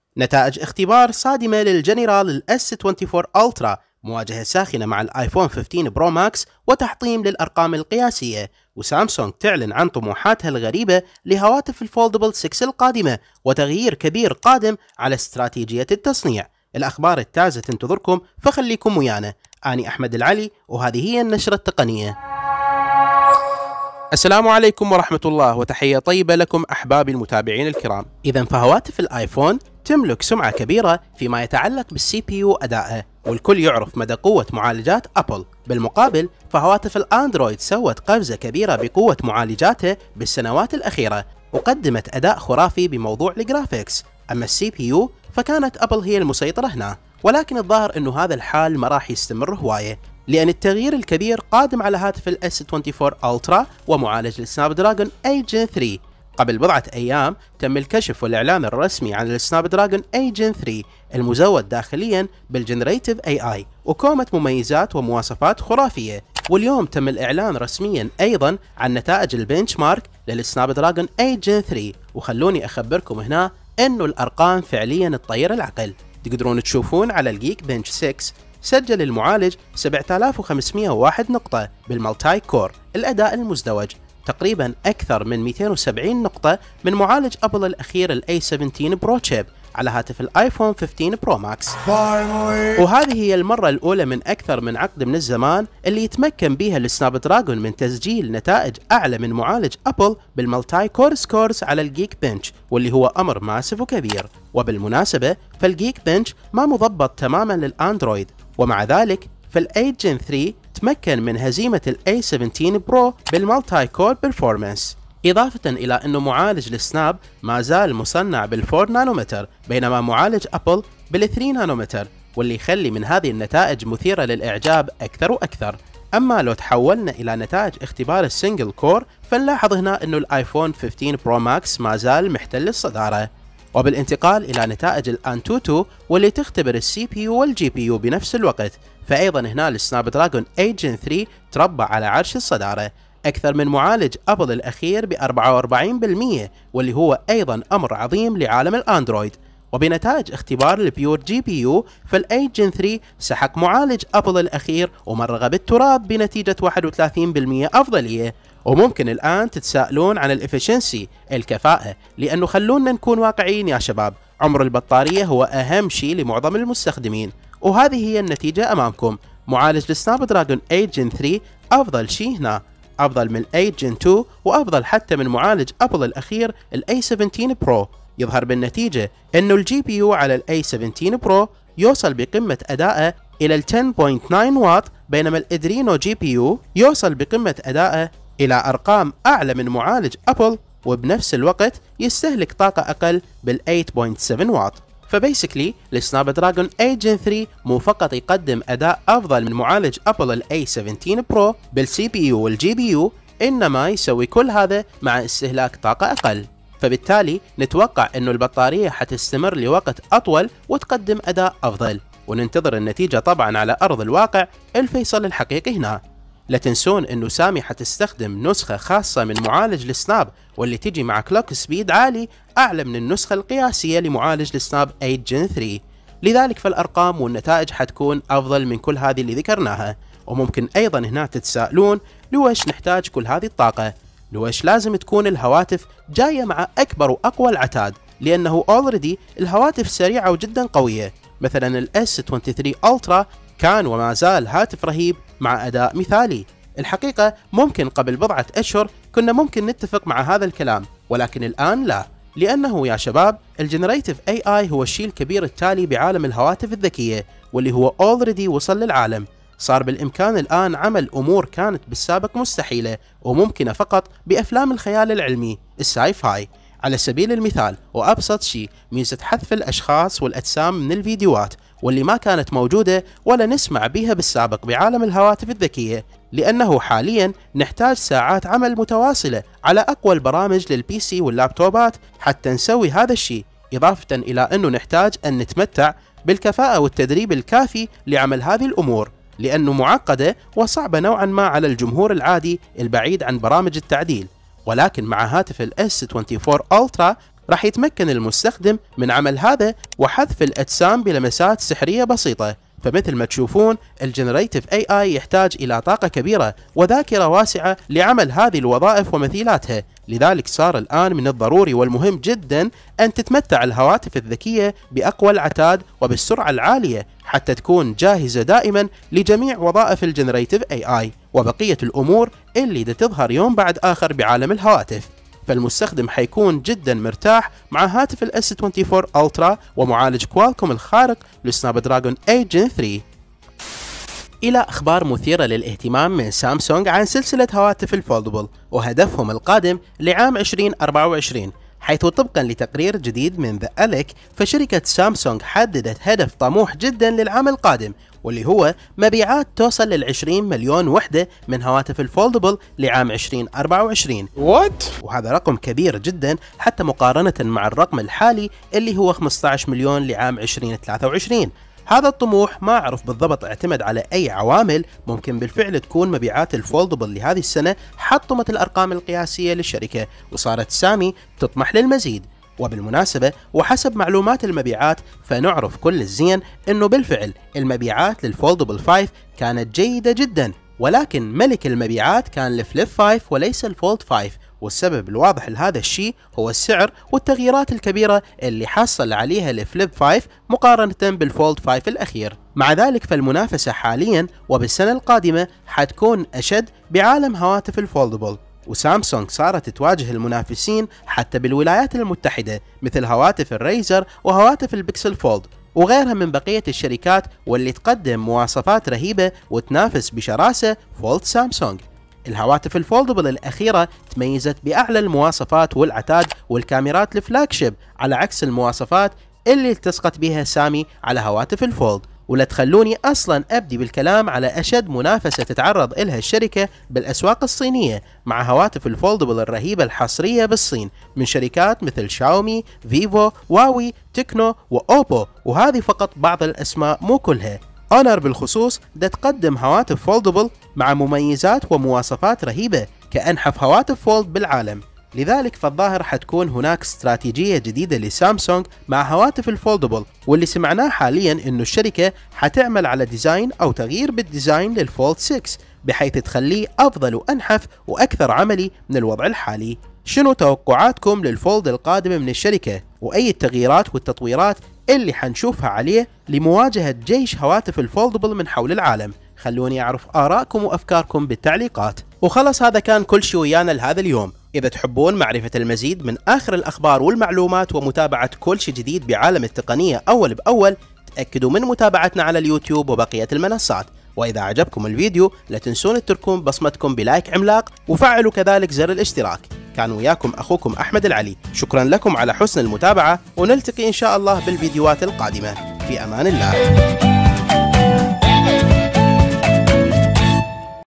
نتائج اختبار صادمة للجنرال الاس 24 الترا، مواجهة ساخنة مع الايفون 15 برو ماكس وتحطيم للأرقام القياسية. وسامسونج تعلن عن طموحاتها الغريبة لهواتف الفولدبل 6 القادمة، وتغيير كبير قادم على استراتيجية التصنيع. الأخبار التازة تنتظركم، فخليكم ويانا. أنا أحمد العلي وهذه هي النشرة التقنية. السلام عليكم ورحمة الله، وتحية طيبة لكم أحبابي المتابعين الكرام. إذا فهواتف الآيفون تملك سمعة كبيرة فيما يتعلق بالسي بي يو أدائه، والكل يعرف مدى قوة معالجات أبل. بالمقابل فهواتف الأندرويد سوت قفزة كبيرة بقوة معالجاته بالسنوات الأخيرة، وقدمت أداء خرافي بموضوع الجرافيكس. أما السي بي يو فكانت أبل هي المسيطرة هنا، ولكن الظاهر أنه هذا الحال ما راح يستمر هواية، لأن التغيير الكبير قادم على هاتف الاس 24 الترا ومعالج السناب دراجون 8 جن 3. قبل بضعة أيام تم الكشف والإعلان الرسمي عن السناب دراجون 8 جن 3 المزود داخليا بالجنريتيف AI وكومة مميزات ومواصفات خرافية. واليوم تم الإعلان رسميا أيضا عن نتائج البنش مارك للسناب دراجون 8 جن 3. وخلوني أخبركم هنا إنه الأرقام فعليا تطير العقل. تقدرون تشوفون على الجيك بنش 6 سجل المعالج 7501 نقطة بالمالتاي كور الأداء المزدوج، تقريبا أكثر من 270 نقطة من معالج أبل الأخير ال A17 برو تشيب على هاتف الايفون 15 برو ماكس. وهذه هي المرة الأولى من أكثر من عقد من الزمان اللي يتمكن بها السناب دراجون من تسجيل نتائج أعلى من معالج أبل بالمالتاي كور سكورز على الجيك بنش، واللي هو أمر ماسف وكبير. وبالمناسبة فالجيك بنش ما مضبط تماما للأندرويد، ومع ذلك فال8 جن 3 تمكن من هزيمة ال A17 برو بالمالتاي كور بيرفورمانس. إضافة إلى أنه معالج السناب ما زال مصنع بال4 نانومتر، بينما معالج أبل بال3 نانومتر، واللي يخلي من هذه النتائج مثيرة للإعجاب أكثر وأكثر. أما لو تحولنا إلى نتائج اختبار السنجل كور فنلاحظ هنا أنه الآيفون 15 برو ماكس ما زال محتل الصدارة. وبالانتقال إلى نتائج الأنتوتو واللي تختبر السي بي يو والجي بي يو بنفس الوقت، فأيضا هنا السناب دراجون 8 جن 3 تربع على عرش الصدارة أكثر من معالج أبل الأخير ب 44%، واللي هو أيضا أمر عظيم لعالم الأندرويد. وبنتائج اختبار البيور جي بي يو فال8 جن 3 سحق معالج أبل الأخير ومرغ بالتراب بنتيجة 31% أفضلية. وممكن الآن تتساءلون عن الإفشنسي الكفاءة، لأنه خلونا نكون واقعيين يا شباب، عمر البطارية هو أهم شيء لمعظم المستخدمين، وهذه هي النتيجة أمامكم. معالج السناب دراجون 8 جن 3 أفضل شيء هنا، أفضل من 8 جن 2 وأفضل حتى من معالج أبل الأخير ال A17 برو. يظهر بالنتيجة أنه الجي بي يو على ال A17 برو يوصل بقمة أدائه إلى ال 10.9 واط، بينما الإدرينو جي بي يو يوصل بقمة أدائه إلى أرقام أعلى من معالج أبل، وبنفس الوقت يستهلك طاقة أقل بال 8.7 واط. فبيسكلي السناب دراجون 8 جن 3 مو فقط يقدم أداء أفضل من معالج أبل ال A17 برو بالسي بي يو والجي بي يو، إنما يسوي كل هذا مع استهلاك طاقة أقل. فبالتالي نتوقع إنه البطارية حتستمر لوقت أطول وتقدم أداء أفضل، وننتظر النتيجة طبعا على أرض الواقع. الفيصل الحقيقي هنا. لا تنسون انه سامي حتستخدم نسخة خاصة من معالج السناب، واللي تجي مع كلوك سبيد عالي اعلى من النسخة القياسية لمعالج السناب 8 جن 3، لذلك فالارقام والنتائج حتكون افضل من كل هذه اللي ذكرناها. وممكن ايضا هنا تتساءلون لويش نحتاج كل هذه الطاقة؟ لويش لازم تكون الهواتف جاية مع اكبر واقوى العتاد؟ لانه اوريدي الهواتف سريعة وجدا قوية. مثلا الاس 23 الترا كان وما زال هاتف رهيب مع أداء مثالي. الحقيقة ممكن قبل بضعة أشهر كنا ممكن نتفق مع هذا الكلام، ولكن الآن لا، لأنه يا شباب الجنريتيف AI هو الشيء الكبير التالي بعالم الهواتف الذكية، واللي هو already وصل للعالم. صار بالإمكان الآن عمل أمور كانت بالسابق مستحيلة وممكنة فقط بأفلام الخيال العلمي الساي فاي. على سبيل المثال وأبسط شيء ميزة حذف الأشخاص والأجسام من الفيديوهات، واللي ما كانت موجودة ولا نسمع بها بالسابق بعالم الهواتف الذكية، لأنه حاليا نحتاج ساعات عمل متواصلة على أقوى البرامج للبي سي واللابتوبات حتى نسوي هذا الشيء، إضافة إلى أنه نحتاج أن نتمتع بالكفاءة والتدريب الكافي لعمل هذه الأمور، لأنه معقدة وصعبة نوعا ما على الجمهور العادي البعيد عن برامج التعديل. ولكن مع هاتف الاس 24 الترا راح يتمكن المستخدم من عمل هذا وحذف الأجسام بلمسات سحرية بسيطة. فمثل ما تشوفون الجنريتيف AI يحتاج إلى طاقة كبيرة وذاكرة واسعة لعمل هذه الوظائف ومثيلاتها، لذلك صار الآن من الضروري والمهم جدا أن تتمتع الهواتف الذكية بأقوى العتاد وبالسرعة العالية حتى تكون جاهزة دائما لجميع وظائف الجنريتيف AI وبقية الأمور اللي تظهر يوم بعد آخر بعالم الهواتف. فالمستخدم حيكون جدا مرتاح مع هاتف ال S24 Ultra ومعالج كوالكوم الخارق لسناب دراجون 8 Gen 3. إلى أخبار مثيرة للاهتمام من سامسونج عن سلسلة هواتف الفولدبل وهدفهم القادم لعام 2024، حيث طبقا لتقرير جديد من ذا أليك فشركة سامسونج حددت هدف طموح جدا للعام القادم، واللي هو مبيعات توصل لل20 مليون وحدة من هواتف الفولدبل لعام 2024. وهذا رقم كبير جدا حتى مقارنة مع الرقم الحالي اللي هو 15 مليون لعام 2023. هذا الطموح ما أعرف بالضبط اعتمد على أي عوامل، ممكن بالفعل تكون مبيعات الفولدبل لهذه السنة حطمت الأرقام القياسية للشركة وصارت سامي تطمح للمزيد. وبالمناسبة وحسب معلومات المبيعات فنعرف كل الزين أنه بالفعل المبيعات للفولدبل 5 كانت جيدة جدا، ولكن ملك المبيعات كان الفليب 5 وليس الفولد 5، والسبب الواضح لهذا الشيء هو السعر والتغييرات الكبيرة اللي حصل عليها الفليب 5 مقارنة بالفولد 5 الأخير. مع ذلك فالمنافسة حاليا وبالسنة القادمة حتكون أشد بعالم هواتف الفولدبل، وسامسونج صارت تواجه المنافسين حتى بالولايات المتحدة مثل هواتف الريزر وهواتف البيكسل فولد وغيرها من بقية الشركات واللي تقدم مواصفات رهيبة وتنافس بشراسة فولد سامسونج. الهواتف الفولدبل الأخيرة تميزت بأعلى المواصفات والعتاد والكاميرات الفلاجشيب على عكس المواصفات اللي التصقت بها سامي على هواتف الفولد. ولا تخلوني أصلا أبدي بالكلام على أشد منافسة تتعرض إلها الشركة بالأسواق الصينية مع هواتف الفولدبل الرهيبة الحصرية بالصين من شركات مثل شاومي، فيفو، واوي، تكنو وأوبو، وهذه فقط بعض الأسماء مو كلها. أونر بالخصوص دا تقدم هواتف فولدبل مع مميزات ومواصفات رهيبة كأنحف هواتف فولد بالعالم، لذلك فالظاهر حتكون هناك استراتيجية جديدة لسامسونج مع هواتف الفولدبل، واللي سمعناه حاليا انه الشركة حتعمل على ديزاين او تغيير بالديزاين للفولد 6 بحيث تخليه افضل وانحف واكثر عملي من الوضع الحالي. شنو توقعاتكم للفولد القادم من الشركة واي التغييرات والتطويرات اللي حنشوفها عليه لمواجهة جيش هواتف الفولدبل من حول العالم؟ خلوني اعرف آراءكم وافكاركم بالتعليقات. وخلص هذا كان كل شيء ويانا لهذا اليوم. إذا تحبون معرفة المزيد من آخر الأخبار والمعلومات ومتابعة كل شيء جديد بعالم التقنية أول بأول، تأكدوا من متابعتنا على اليوتيوب وبقية المنصات. وإذا عجبكم الفيديو لا تنسون تتركون بصمتكم بلايك عملاق وفعلوا كذلك زر الاشتراك. كان وياكم أخوكم أحمد العلي، شكرا لكم على حسن المتابعة ونلتقي إن شاء الله بالفيديوهات القادمة. في أمان الله.